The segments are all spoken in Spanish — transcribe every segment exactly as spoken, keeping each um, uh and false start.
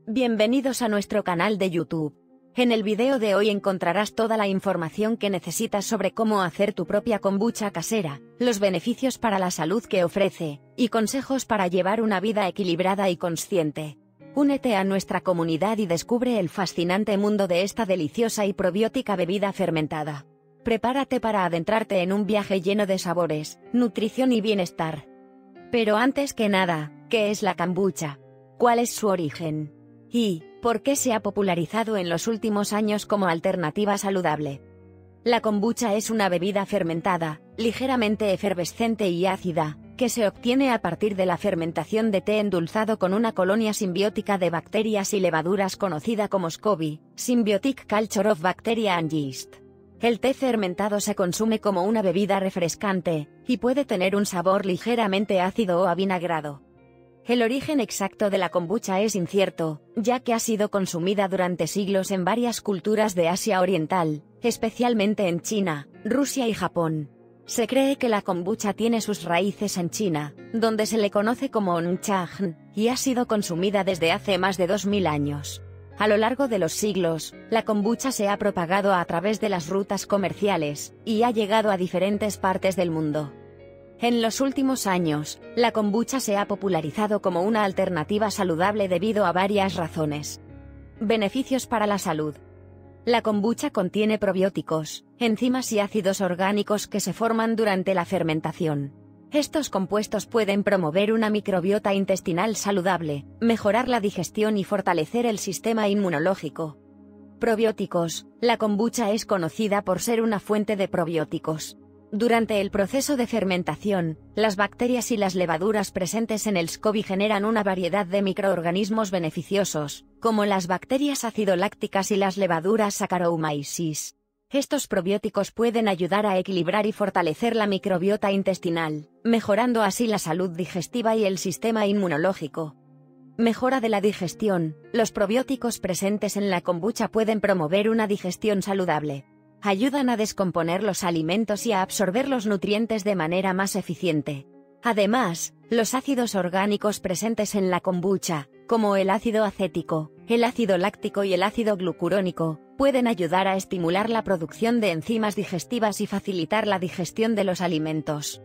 Bienvenidos a nuestro canal de YouTube. En el video de hoy encontrarás toda la información que necesitas sobre cómo hacer tu propia kombucha casera, los beneficios para la salud que ofrece, y consejos para llevar una vida equilibrada y consciente. Únete a nuestra comunidad y descubre el fascinante mundo de esta deliciosa y probiótica bebida fermentada. Prepárate para adentrarte en un viaje lleno de sabores, nutrición y bienestar. Pero antes que nada, ¿qué es la kombucha? ¿Cuál es su origen? ¿Y por qué se ha popularizado en los últimos años como alternativa saludable? La kombucha es una bebida fermentada, ligeramente efervescente y ácida, que se obtiene a partir de la fermentación de té endulzado con una colonia simbiótica de bacterias y levaduras conocida como SCOBY, Symbiotic Culture of Bacteria and Yeast. El té fermentado se consume como una bebida refrescante, y puede tener un sabor ligeramente ácido o avinagrado. El origen exacto de la kombucha es incierto, ya que ha sido consumida durante siglos en varias culturas de Asia Oriental, especialmente en China, Rusia y Japón. Se cree que la kombucha tiene sus raíces en China, donde se le conoce como Nchang, y ha sido consumida desde hace más de dos mil años. A lo largo de los siglos, la kombucha se ha propagado a través de las rutas comerciales, y ha llegado a diferentes partes del mundo. En los últimos años, la kombucha se ha popularizado como una alternativa saludable debido a varias razones. Beneficios para la salud. La kombucha contiene probióticos, enzimas y ácidos orgánicos que se forman durante la fermentación. Estos compuestos pueden promover una microbiota intestinal saludable, mejorar la digestión y fortalecer el sistema inmunológico. Probióticos. La kombucha es conocida por ser una fuente de probióticos. Durante el proceso de fermentación, las bacterias y las levaduras presentes en el SCOBY generan una variedad de microorganismos beneficiosos, como las bacterias acidolácticas y las levaduras Saccharomyces. Estos probióticos pueden ayudar a equilibrar y fortalecer la microbiota intestinal, mejorando así la salud digestiva y el sistema inmunológico. Mejora de la digestión. Los probióticos presentes en la kombucha pueden promover una digestión saludable. Ayudan a descomponer los alimentos y a absorber los nutrientes de manera más eficiente. Además, los ácidos orgánicos presentes en la kombucha, como el ácido acético, el ácido láctico y el ácido glucurónico, pueden ayudar a estimular la producción de enzimas digestivas y facilitar la digestión de los alimentos.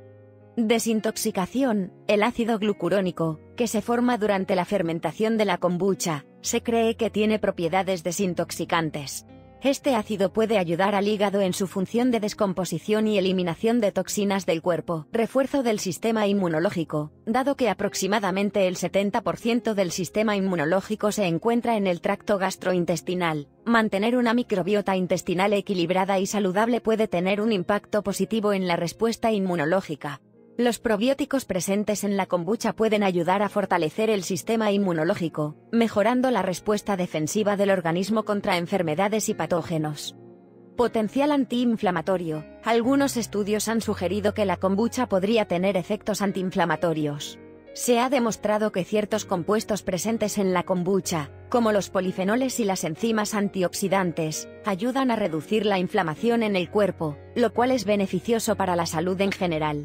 Desintoxicación. El ácido glucurónico, que se forma durante la fermentación de la kombucha, se cree que tiene propiedades desintoxicantes. Este ácido puede ayudar al hígado en su función de descomposición y eliminación de toxinas del cuerpo. Refuerzo del sistema inmunológico. Dado que aproximadamente el setenta por ciento del sistema inmunológico se encuentra en el tracto gastrointestinal, mantener una microbiota intestinal equilibrada y saludable puede tener un impacto positivo en la respuesta inmunológica. Los probióticos presentes en la kombucha pueden ayudar a fortalecer el sistema inmunológico, mejorando la respuesta defensiva del organismo contra enfermedades y patógenos. Potencial antiinflamatorio. Algunos estudios han sugerido que la kombucha podría tener efectos antiinflamatorios. Se ha demostrado que ciertos compuestos presentes en la kombucha, como los polifenoles y las enzimas antioxidantes, ayudan a reducir la inflamación en el cuerpo, lo cual es beneficioso para la salud en general.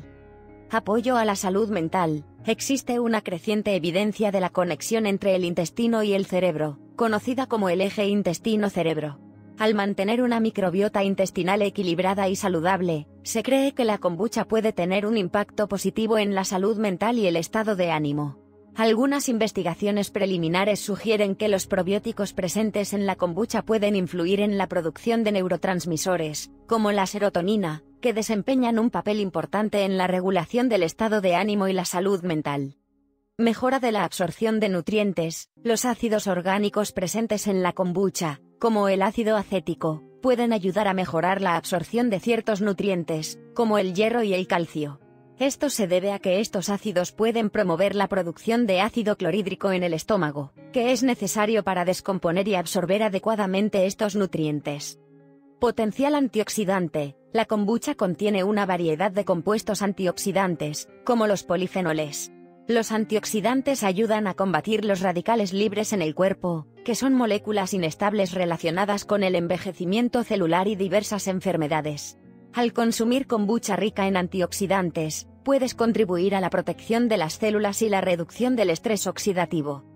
Apoyo a la salud mental. Existe una creciente evidencia de la conexión entre el intestino y el cerebro, conocida como el eje intestino-cerebro. Al mantener una microbiota intestinal equilibrada y saludable, se cree que la kombucha puede tener un impacto positivo en la salud mental y el estado de ánimo. Algunas investigaciones preliminares sugieren que los probióticos presentes en la kombucha pueden influir en la producción de neurotransmisores, como la serotonina, que desempeñan un papel importante en la regulación del estado de ánimo y la salud mental. Mejora de la absorción de nutrientes. Los ácidos orgánicos presentes en la kombucha, como el ácido acético, pueden ayudar a mejorar la absorción de ciertos nutrientes, como el hierro y el calcio. Esto se debe a que estos ácidos pueden promover la producción de ácido clorhídrico en el estómago, que es necesario para descomponer y absorber adecuadamente estos nutrientes. Potencial antioxidante. La kombucha contiene una variedad de compuestos antioxidantes, como los polifenoles. Los antioxidantes ayudan a combatir los radicales libres en el cuerpo, que son moléculas inestables relacionadas con el envejecimiento celular y diversas enfermedades. Al consumir kombucha rica en antioxidantes, puedes contribuir a la protección de las células y la reducción del estrés oxidativo.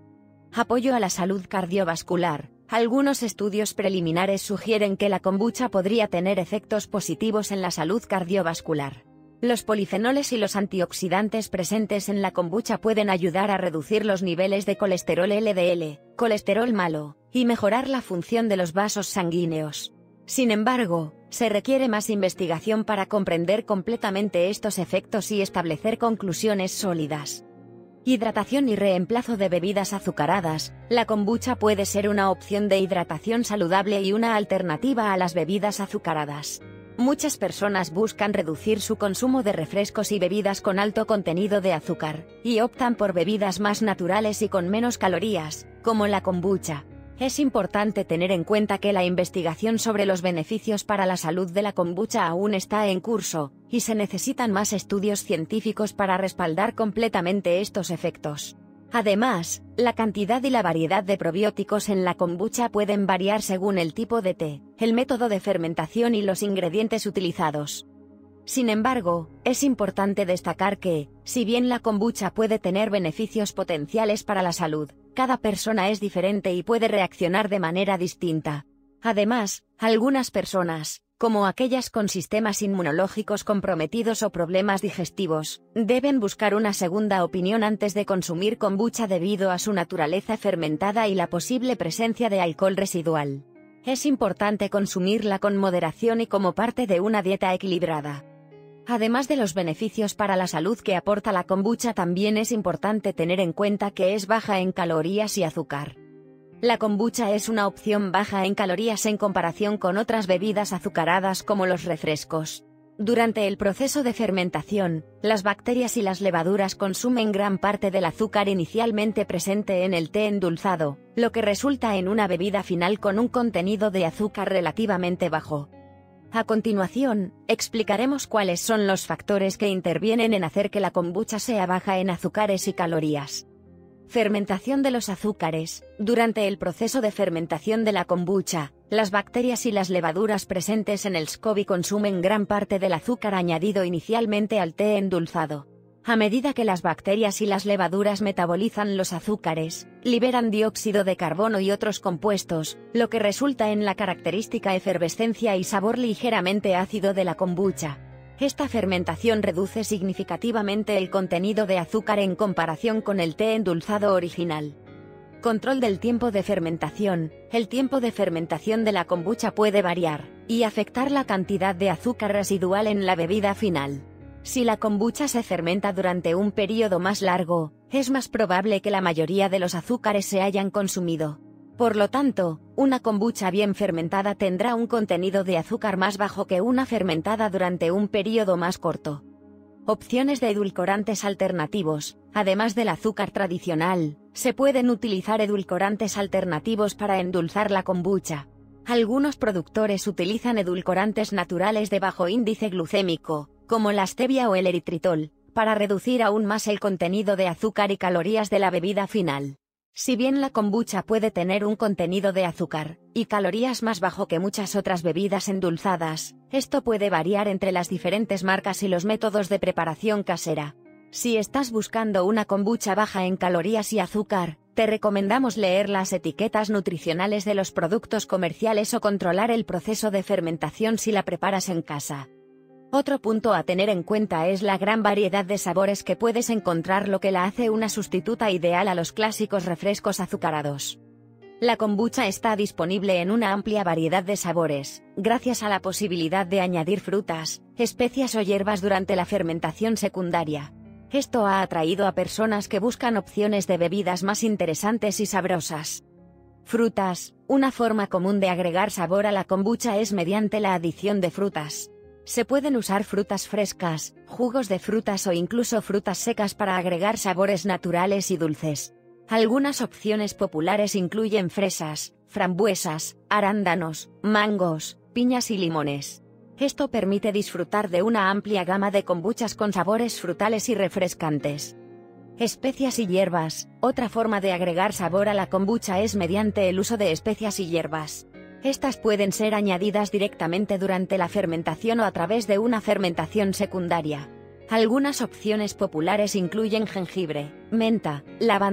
Apoyo a la salud cardiovascular. Algunos estudios preliminares sugieren que la kombucha podría tener efectos positivos en la salud cardiovascular. Los polifenoles y los antioxidantes presentes en la kombucha pueden ayudar a reducir los niveles de colesterol L D L, colesterol malo, y mejorar la función de los vasos sanguíneos. Sin embargo, se requiere más investigación para comprender completamente estos efectos y establecer conclusiones sólidas. Hidratación y reemplazo de bebidas azucaradas. La kombucha puede ser una opción de hidratación saludable y una alternativa a las bebidas azucaradas. Muchas personas buscan reducir su consumo de refrescos y bebidas con alto contenido de azúcar, y optan por bebidas más naturales y con menos calorías, como la kombucha. Es importante tener en cuenta que la investigación sobre los beneficios para la salud de la kombucha aún está en curso, y se necesitan más estudios científicos para respaldar completamente estos efectos. Además, la cantidad y la variedad de probióticos en la kombucha pueden variar según el tipo de té, el método de fermentación y los ingredientes utilizados. Sin embargo, es importante destacar que, si bien la kombucha puede tener beneficios potenciales para la salud, cada persona es diferente y puede reaccionar de manera distinta. Además, algunas personas, como aquellas con sistemas inmunológicos comprometidos o problemas digestivos, deben buscar una segunda opinión antes de consumir kombucha debido a su naturaleza fermentada y la posible presencia de alcohol residual. Es importante consumirla con moderación y como parte de una dieta equilibrada. Además de los beneficios para la salud que aporta la kombucha, también es importante tener en cuenta que es baja en calorías y azúcar. La kombucha es una opción baja en calorías en comparación con otras bebidas azucaradas como los refrescos. Durante el proceso de fermentación, las bacterias y las levaduras consumen gran parte del azúcar inicialmente presente en el té endulzado, lo que resulta en una bebida final con un contenido de azúcar relativamente bajo. A continuación, explicaremos cuáles son los factores que intervienen en hacer que la kombucha sea baja en azúcares y calorías. Fermentación de los azúcares. Durante el proceso de fermentación de la kombucha, las bacterias y las levaduras presentes en el SCOBY consumen gran parte del azúcar añadido inicialmente al té endulzado. A medida que las bacterias y las levaduras metabolizan los azúcares, liberan dióxido de carbono y otros compuestos, lo que resulta en la característica efervescencia y sabor ligeramente ácido de la kombucha. Esta fermentación reduce significativamente el contenido de azúcar en comparación con el té endulzado original. Control del tiempo de fermentación. El tiempo de fermentación de la kombucha puede variar, y afectar la cantidad de azúcar residual en la bebida final. Si la kombucha se fermenta durante un periodo más largo, es más probable que la mayoría de los azúcares se hayan consumido. Por lo tanto, una kombucha bien fermentada tendrá un contenido de azúcar más bajo que una fermentada durante un periodo más corto. Opciones de edulcorantes alternativos. Además del azúcar tradicional, se pueden utilizar edulcorantes alternativos para endulzar la kombucha. Algunos productores utilizan edulcorantes naturales de bajo índice glucémico, como la stevia o el eritritol, para reducir aún más el contenido de azúcar y calorías de la bebida final. Si bien la kombucha puede tener un contenido de azúcar y calorías más bajo que muchas otras bebidas endulzadas, esto puede variar entre las diferentes marcas y los métodos de preparación casera. Si estás buscando una kombucha baja en calorías y azúcar, te recomendamos leer las etiquetas nutricionales de los productos comerciales o controlar el proceso de fermentación si la preparas en casa. Otro punto a tener en cuenta es la gran variedad de sabores que puedes encontrar, lo que la hace una sustituta ideal a los clásicos refrescos azucarados. La kombucha está disponible en una amplia variedad de sabores, gracias a la posibilidad de añadir frutas, especias o hierbas durante la fermentación secundaria. Esto ha atraído a personas que buscan opciones de bebidas más interesantes y sabrosas. Frutas. Una forma común de agregar sabor a la kombucha es mediante la adición de frutas. Se pueden usar frutas frescas, jugos de frutas o incluso frutas secas para agregar sabores naturales y dulces. Algunas opciones populares incluyen fresas, frambuesas, arándanos, mangos, piñas y limones. Esto permite disfrutar de una amplia gama de kombuchas con sabores frutales y refrescantes. Especias y hierbas. Otra forma de agregar sabor a la kombucha es mediante el uso de especias y hierbas. Estas pueden ser añadidas directamente durante la fermentación o a través de una fermentación secundaria. Algunas opciones populares incluyen jengibre, menta, lavanda,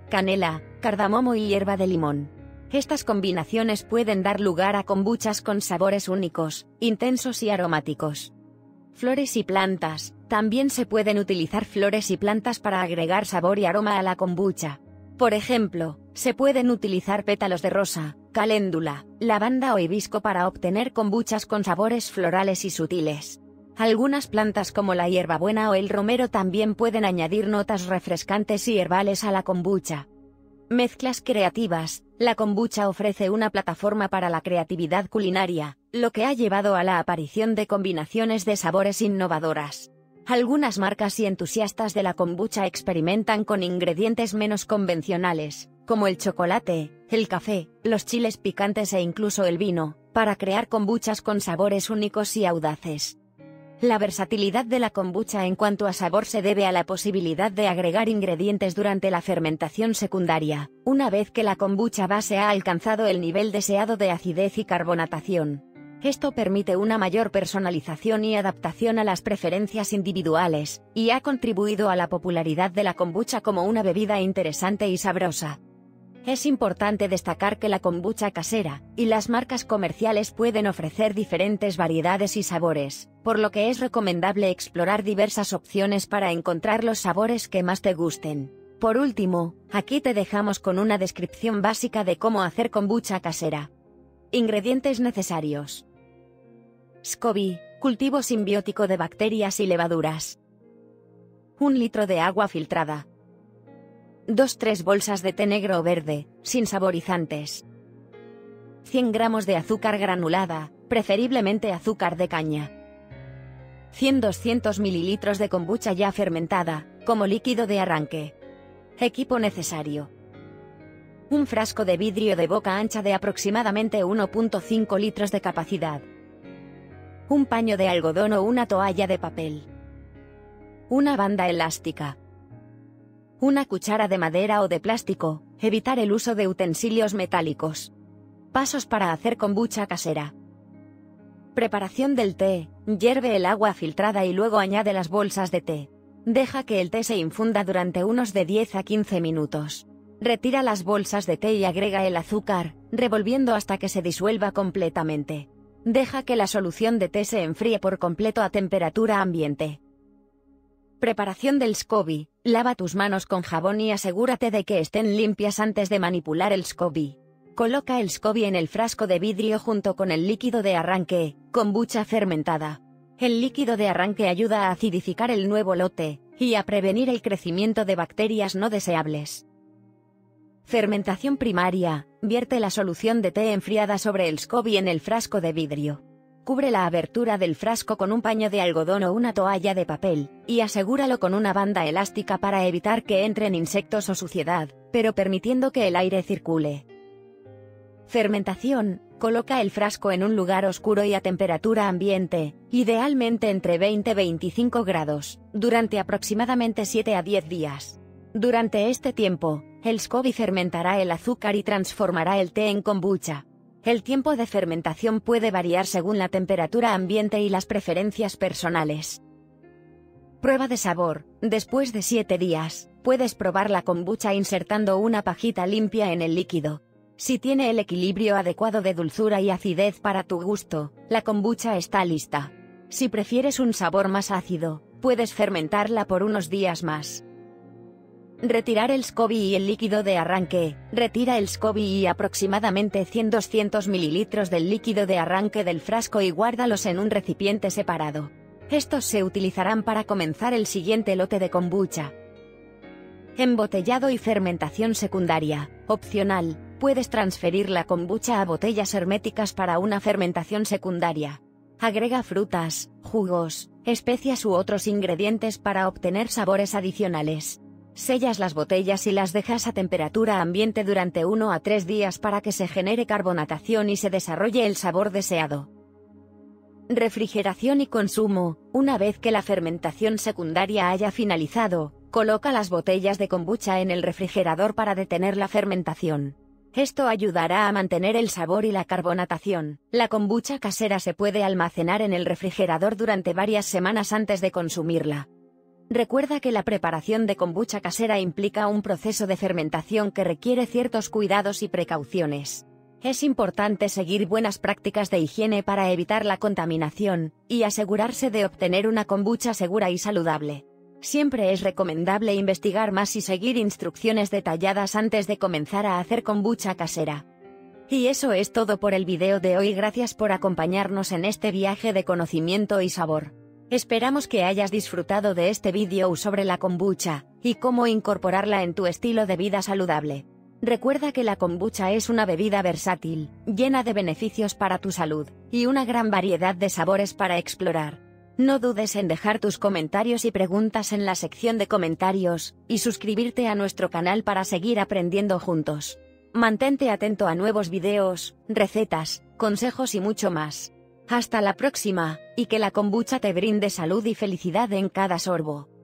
canela, cardamomo y hierba de limón. Estas combinaciones pueden dar lugar a kombuchas con sabores únicos, intensos y aromáticos. Flores y plantas. También se pueden utilizar flores y plantas para agregar sabor y aroma a la kombucha. Por ejemplo, se pueden utilizar pétalos de rosa, caléndula, lavanda o hibisco para obtener kombuchas con sabores florales y sutiles. Algunas plantas como la hierbabuena o el romero también pueden añadir notas refrescantes y herbales a la kombucha. Mezclas creativas. La kombucha ofrece una plataforma para la creatividad culinaria, lo que ha llevado a la aparición de combinaciones de sabores innovadoras. Algunas marcas y entusiastas de la kombucha experimentan con ingredientes menos convencionales, como el chocolate, el café, los chiles picantes e incluso el vino, para crear kombuchas con sabores únicos y audaces. La versatilidad de la kombucha en cuanto a sabor se debe a la posibilidad de agregar ingredientes durante la fermentación secundaria, una vez que la kombucha base ha alcanzado el nivel deseado de acidez y carbonatación. Esto permite una mayor personalización y adaptación a las preferencias individuales, y ha contribuido a la popularidad de la kombucha como una bebida interesante y sabrosa. Es importante destacar que la kombucha casera y las marcas comerciales pueden ofrecer diferentes variedades y sabores, por lo que es recomendable explorar diversas opciones para encontrar los sabores que más te gusten. Por último, aquí te dejamos con una descripción básica de cómo hacer kombucha casera. Ingredientes necesarios. SCOBY, cultivo simbiótico de bacterias y levaduras. Un litro de agua filtrada. dos a tres bolsas de té negro o verde, sin saborizantes. cien gramos de azúcar granulada, preferiblemente azúcar de caña. cien a doscientos mililitros de kombucha ya fermentada, como líquido de arranque. Equipo necesario. Un frasco de vidrio de boca ancha de aproximadamente uno punto cinco litros de capacidad. Un paño de algodón o una toalla de papel. Una banda elástica. Una cuchara de madera o de plástico. Evitar el uso de utensilios metálicos. Pasos para hacer kombucha casera. Preparación del té. Hierve el agua filtrada y luego añade las bolsas de té. Deja que el té se infunda durante unos de diez a quince minutos. Retira las bolsas de té y agrega el azúcar, revolviendo hasta que se disuelva completamente. Deja que la solución de té se enfríe por completo a temperatura ambiente. Preparación del SCOBY. Lava tus manos con jabón y asegúrate de que estén limpias antes de manipular el SCOBY. Coloca el SCOBY en el frasco de vidrio junto con el líquido de arranque, kombucha fermentada. El líquido de arranque ayuda a acidificar el nuevo lote, y a prevenir el crecimiento de bacterias no deseables. Fermentación primaria. Vierte la solución de té enfriada sobre el SCOBY en el frasco de vidrio. Cubre la abertura del frasco con un paño de algodón o una toalla de papel, y asegúralo con una banda elástica para evitar que entren insectos o suciedad, pero permitiendo que el aire circule. Fermentación. Coloca el frasco en un lugar oscuro y a temperatura ambiente, idealmente entre veinte y veinticinco grados, durante aproximadamente siete a diez días. Durante este tiempo, el SCOBY fermentará el azúcar y transformará el té en kombucha. El tiempo de fermentación puede variar según la temperatura ambiente y las preferencias personales. Prueba de sabor. Después de siete días, puedes probar la kombucha insertando una pajita limpia en el líquido. Si tiene el equilibrio adecuado de dulzura y acidez para tu gusto, la kombucha está lista. Si prefieres un sabor más ácido, puedes fermentarla por unos días más. Retirar el SCOBY y el líquido de arranque. Retira el SCOBY y aproximadamente cien a doscientos mililitros del líquido de arranque del frasco y guárdalos en un recipiente separado. Estos se utilizarán para comenzar el siguiente lote de kombucha. Embotellado y fermentación secundaria. Opcional, puedes transferir la kombucha a botellas herméticas para una fermentación secundaria. Agrega frutas, jugos, especias u otros ingredientes para obtener sabores adicionales. Sellas las botellas y las dejas a temperatura ambiente durante uno a tres días para que se genere carbonatación y se desarrolle el sabor deseado. Refrigeración y consumo. Una vez que la fermentación secundaria haya finalizado, coloca las botellas de kombucha en el refrigerador para detener la fermentación. Esto ayudará a mantener el sabor y la carbonatación. La kombucha casera se puede almacenar en el refrigerador durante varias semanas antes de consumirla. Recuerda que la preparación de kombucha casera implica un proceso de fermentación que requiere ciertos cuidados y precauciones. Es importante seguir buenas prácticas de higiene para evitar la contaminación y asegurarse de obtener una kombucha segura y saludable. Siempre es recomendable investigar más y seguir instrucciones detalladas antes de comenzar a hacer kombucha casera. Y eso es todo por el video de hoy. Gracias por acompañarnos en este viaje de conocimiento y sabor. Esperamos que hayas disfrutado de este vídeo sobre la kombucha y cómo incorporarla en tu estilo de vida saludable. Recuerda que la kombucha es una bebida versátil, llena de beneficios para tu salud y una gran variedad de sabores para explorar. No dudes en dejar tus comentarios y preguntas en la sección de comentarios y suscribirte a nuestro canal para seguir aprendiendo juntos. Mantente atento a nuevos videos, recetas, consejos y mucho más. Hasta la próxima, y que la kombucha te brinde salud y felicidad en cada sorbo.